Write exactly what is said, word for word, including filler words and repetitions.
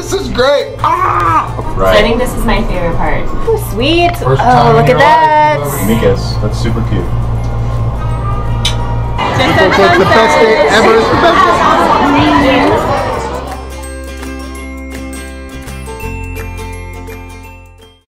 This is great. Ah! Right. So I think this is my favorite part. Oh, sweet. First Oh, time look in at your that. life. Mikas, that's super cute. It's the best day ever. It's the best day.